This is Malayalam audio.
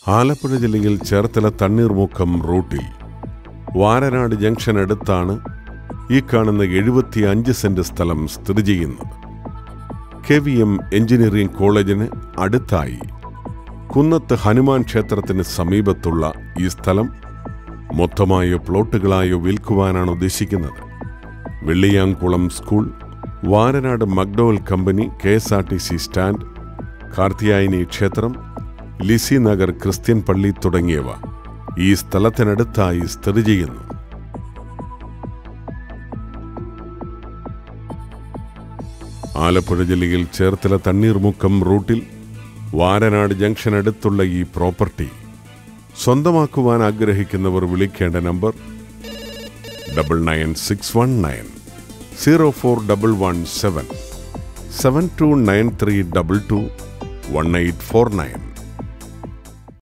ആലപ്പുഴ ജില്ലയിൽ ചേർത്തല തണ്ണീർമുക്കം റൂട്ടിൽ വാരനാട് ജംഗ്ഷൻ അടുത്താണ് ഈ കാണുന്ന 75 സെന്റ് സ്ഥലം സ്ഥിതി ചെയ്യുന്നത്. KVM എഞ്ചിനീയറിംഗ് കോളേജിന് അടുത്തായി കുന്നത്ത് ഹനുമാൻ ക്ഷേത്രത്തിന് സമീപത്തുള്ള ഈ സ്ഥലം മൊത്തമായോ പ്ലോട്ടുകളായോ വിൽക്കുവാനാണ് ഉദ്ദേശിക്കുന്നത്. Velliyamkulam school, Varanad McDowell company, KSRTC stand, Karthiyayani ക്ഷേത്രം, ലിസി നഗർ ക്രിസ്ത്യൻ പള്ളി തുടങ്ങിയവ ഈ സ്ഥലത്തിനടുത്തായി സ്ഥിതി ചെയ്യുന്നു. ആലപ്പുഴ ജില്ലയിൽ ചേർത്തല തണ്ണീർമുക്കം റൂട്ടിൽ വാരനാട് ജംഗ്ഷൻ അടുത്തുള്ള ഈ പ്രോപ്പർട്ടി സ്വന്തമാക്കുവാൻ ആഗ്രഹിക്കുന്നവർ വിളിക്കേണ്ട നമ്പർ 99619 04117 729322 1849.